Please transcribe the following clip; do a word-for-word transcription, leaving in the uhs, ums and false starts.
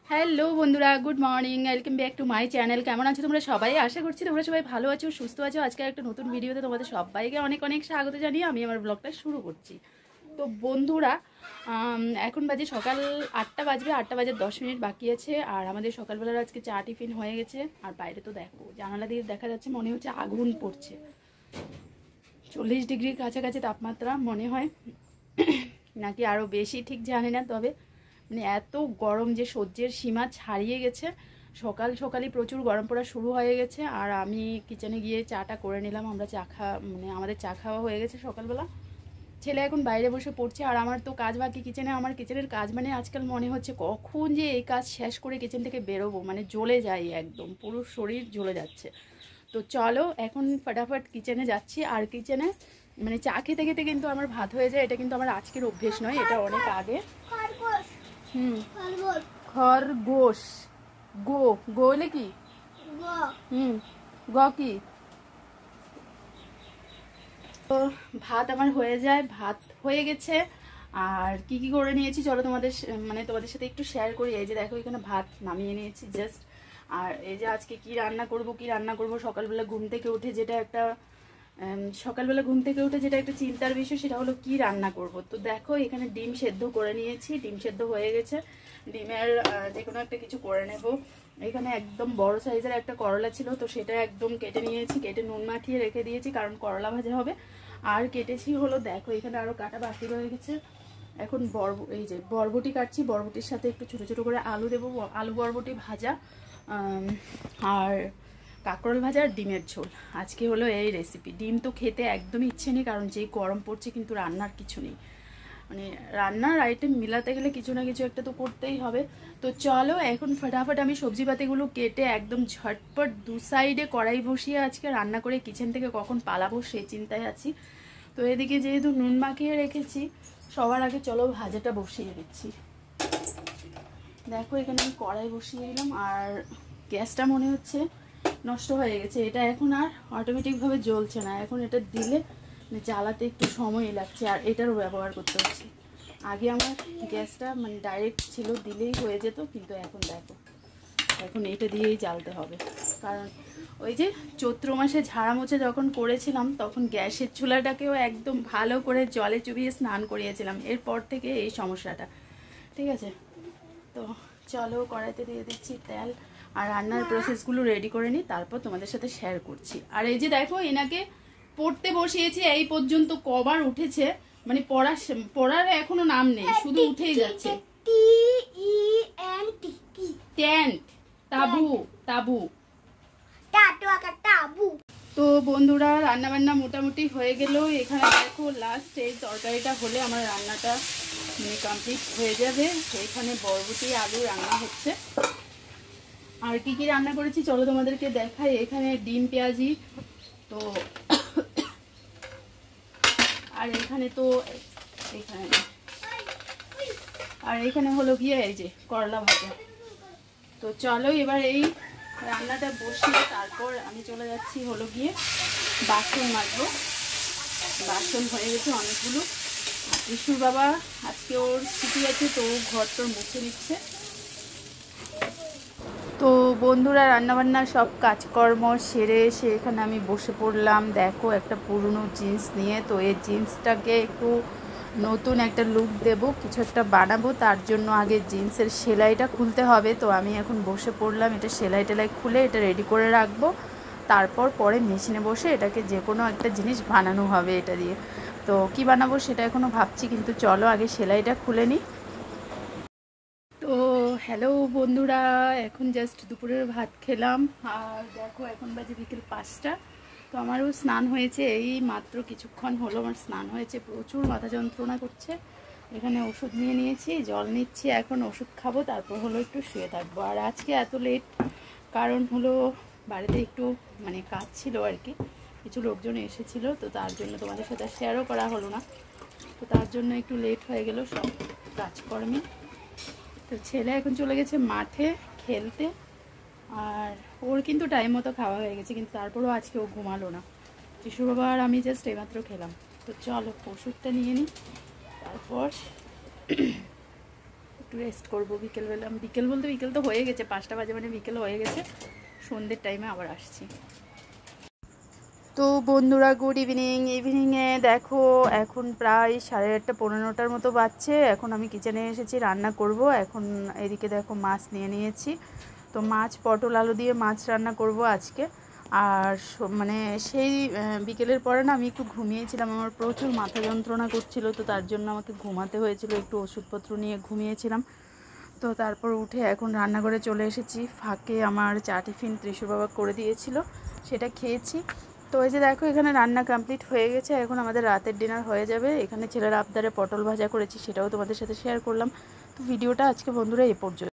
Hello বন্ধুরা, good morning, welcome back to my channel. কেমন আছো তোমরা সবাই? আশা করছি তোমরা সবাই ভালো আছো, সুস্থ আছো। আজকে একটা নতুন ভিডিওতে তোমাদের সবাইকে অনেক অনেক স্বাগত জানিয়ে আমি আমার ব্লগটা শুরু করছি। তো বন্ধুরা, এখন বাজে সকাল আটটা বাজবে, আটটা বাজে দশ মিনিট বাকি আছে। আর আমাদের সকালবেলার আজকে চা টিফিন হয়ে গেছে। আর বাইরে তো দেখো, জানালা দিয়ে দেখা যাচ্ছে মনে হচ্ছে আগুন পড়ছে। চল্লিশ ডিগ্রির কাছাকাছি তাপমাত্রা মনে হয়, নাকি আরও বেশি ঠিক জানি না। তবে মানে এত গরম যে সহ্যের সীমা ছাড়িয়ে গেছে। সকাল সকালই প্রচুর গরম পড়া শুরু হয়ে গেছে। আর আমি কিচেনে গিয়ে চাটা করে নিলাম। আমরা চা খাওয়া মানে আমাদের চা খাওয়া হয়ে গেছে সকালবেলা। ছেলে এখন বাইরে বসে পড়ছে, আর আমার তো কাজ বাকি কিচেনে। আমার কিচেনের কাজ মানে আজকাল মনে হচ্ছে কখন যে এই কাজ শেষ করে কিচেন থেকে বেরোবো, মানে জ্বলে যাই, একদম পুরো শরীর জ্বলে যাচ্ছে। তো চলো এখন ফটাফট কিচেনে যাচ্ছি। আর কিচেনে মানে চা খেতে খেতে কিন্তু আমার ভাত হয়ে যায়। এটা কিন্তু আমার আজকের অভ্যেস নয়, এটা অনেক আগে। হুম, খরগোশ। গো গোলে কি? হুম, গ কি? তো ভাত আমার হয়ে যায়, ভাত হয়ে গেছে। আর কি কি করে নিয়েছি চলো তোমাদের মানে তোমাদের সাথে একটু শেয়ার করি। এই যে দেখো, এখানে ভাত নামিয়ে নিয়েছি জাস্ট। আর এই যে আজকে কি রান্না করব কি রান্না করব সকালবেলা ঘুম থেকে উঠে যেটা একটা সকালবেলা ঘুম থেকে উঠে যেটা একটা চিন্তার বিষয়, সেটা হলো কি রান্না করব। তো দেখো, এখানে ডিম সেদ্ধ করে নিয়েছি, ডিম সেদ্ধ হয়ে গেছে। ডিমের যে কোনো একটা কিছু করে নেব। এখানে একদম বড় সাইজের একটা করলা ছিল, তো সেটা একদম কেটে নিয়েছি, কেটে নুন মাখিয়ে রেখে দিয়েছি, কারণ করলা ভাজা হবে। আর কেটেছি হলো, দেখো এখানে আরও কাটা বাকি রয়ে গেছে। এখন বরব এই যে বরবটি কাটছি, বরবটির সাথে একটু ছোটো ছোটো করে আলু দেবো, আলু বরবটি ভাজা, আর কাঁকরোল ভাজা আর ডিমের ঝোল। আজকে হলো এই রেসিপি। ডিম তো খেতে একদমই ইচ্ছে নেই, কারণ যেই গরম পড়ছে, কিন্তু রান্নার কিছু নেই। মানে রান্নার আইটেম মিলাতে গেলে কিছু না কিছু একটা তো করতেই হবে। তো চলো এখন ফটাফট আমি সবজি পাতিগুলো কেটে একদম ঝটপট দু সাইডে কড়াই বসিয়ে আজকে রান্না করে কিচেন থেকে কখন পালাবো সেই চিন্তায় আছি। তো এদিকে যেহেতু নুন মাখিয়ে রেখেছি, সবার আগে চলো ভাজাটা বসিয়ে দিচ্ছি। দেখো এখানে আমি কড়াই বসিয়ে দিলাম। আর গ্যাসটা মনে হচ্ছে নষ্ট হয়ে গেছে, এটা এখন আর অটোমেটিকভাবে জ্বলছে না। এখন এটা দিলে জ্বালাতে একটু সময় লাগছে, আর এটারও ব্যবহার করতে হচ্ছে। আগে আমার গ্যাসটা মানে ডাইরেক্ট ছিল, দিলেই হয়ে যেত, কিন্তু এখন দেখো, এখন এটা দিয়েই জ্বালতে হবে। কারণ ওই যে চৈত্র মাসে ঝাড়া মোছা যখন করেছিলাম, তখন গ্যাসের চুলাটাকেও একদম ভালো করে জলে চুবিয়ে স্নান করিয়েছিলাম। এরপর থেকে এই সমস্যাটা, ঠিক আছে। তো চলো কড়াইতে দিয়ে দিচ্ছি তেল, আর রান্নার প্রসেসগুলো রেডি করে নিই, তারপর তোমাদের সাথে শেয়ার করছি। আর এই যে দেখো, এনাকে পড়তে বসিয়েছি, এই পর্যন্ত কবার উঠেছে, মানে পড়ার পড়ার এখনো নাম নেই, শুধু উঠেই যাচ্ছে। টেন্ট, তাবু, তাবু, তাবু। তো বন্ধুরা, রান্না বান্না মোটামুটি হয়ে গেল। এখানে দেখো লাস্ট এই তরকারিটা হলে আমার রান্নাটা মানে কমপ্লিট হয়ে যাবে। এখানে বরবটি আলু রান্না হচ্ছে। আর কি কি রান্না করেছি চলো তোমাদেরকে দেখাই। এখানে ডিম পেঁয়াজি, তো আর এখানে তো এখানে আর এখানে হলো গিয়ে এই যে করলা ভাজা। তো চলো এবার এই রান্নাটা বসিয়ে তারপর আমি চলে যাচ্ছি হলো গিয়ে বাসন মাজবো। বাসন হয়ে গেছে অনেকগুলো। বিশুর বাবা আজকে ওর ছুটি আছে, তো ঘর তোর মুছে নিচ্ছে। তো বন্ধুরা, রান্নাবান্না সব কাজকর্ম সেরে এসে এখানে আমি বসে পড়লাম। দেখো একটা পুরনো জিন্স নিয়ে, তো এই জিন্সটাকে একটু নতুন একটা লুক দেব, কিছু একটা বানাবো। তার জন্য আগে জিন্সের সেলাইটা খুলতে হবে। তো আমি এখন বসে পড়লাম, এটা সেলাই টেলাই খুলে এটা রেডি করে রাখবো। তারপর পরে মেশিনে বসে এটাকে যে কোনো একটা জিনিস বানানো হবে এটা দিয়ে। তো কি বানাবো সেটা এখনও ভাবছি, কিন্তু চলো আগে সেলাইটা খুলে নিই। তো হ্যালো বন্ধুরা, এখন জাস্ট দুপুরের ভাত খেলাম। আর দেখো এখন বাজে বিকেল পাঁচটা। তো আমারও স্নান হয়েছে, এই মাত্র কিছুক্ষণ হলো আমার স্নান হয়েছে। প্রচুর মাথা যন্ত্রণা করছে। এখানে ওষুধ নিয়ে নিয়েছি, জল নিচ্ছি, এখন ওষুধ খাবো, তারপর হলো একটু শুয়ে থাকবো। আর আজকে এত লেট কারণ হলো বাড়িতে একটু মানে কাজ ছিল আর কি, কিছু লোকজন এসেছিলো, তো তার জন্য তোমাদের সাথে শেয়ারও করা হলো না। তো তার জন্য একটু লেট হয়ে গেল সব কাজকর্মে। তো ছেলে এখন চলে গেছে মাঠে খেলতে, আর ওর কিন্তু টাইম মতো খাওয়া হয়ে গেছে, কিন্তু তারপরেও আজকে ও ঘুমালো না। শিশু বাবা আর আমি জাস্ট এইমাত্র খেলাম। তো চলো ওষুধটা নিয়ে নিই, তারপর একটু রেস্ট করবো বিকেলবেলা। বিকেল বলতে বিকেল তো হয়ে গেছে, পাঁচটা বাজে মানে বিকেল হয়ে গেছে। সন্ধ্যের টাইমে আবার আসছি। তো বন্ধুরা গুড ইভিনিং। ইভিনিংয়ে দেখো এখন প্রায় সাড়ে আটটা পনেরোটার মতো বাজছে। এখন আমি কিচেনে এসেছি, রান্না করব। এখন এদিকে দেখো মাছ নিয়ে নিয়েছি। তো মাছ পটল আলু দিয়ে মাছ রান্না করব আজকে। আর মানে সেই বিকেলের পরে না আমি একটু ঘুমিয়েছিলাম, আমার প্রচুর মাথা যন্ত্রণা করছিল, তো তার জন্য আমাকে ঘুমাতে হয়েছিল, একটু ওষুধপত্র নিয়ে ঘুমিয়েছিলাম। তো তারপর উঠে এখন রান্নাঘরে চলে এসেছি। ফাঁকে আমার চা টিফিন ত্রিশুর বাবা করে দিয়েছিল, সেটা খেয়েছি। তো এই যে দেখো এখানে রান্না কমপ্লিট হয়ে গেছে, এখন আমাদের রাতের ডিনার হয়ে যাবে। এখানে ছেলের আবদারে পটল ভাজা করেছি, সেটাও তোমাদের সাথে শেয়ার করলাম। তো ভিডিওটা আজকে বন্ধুরা এ পর্যন্ত।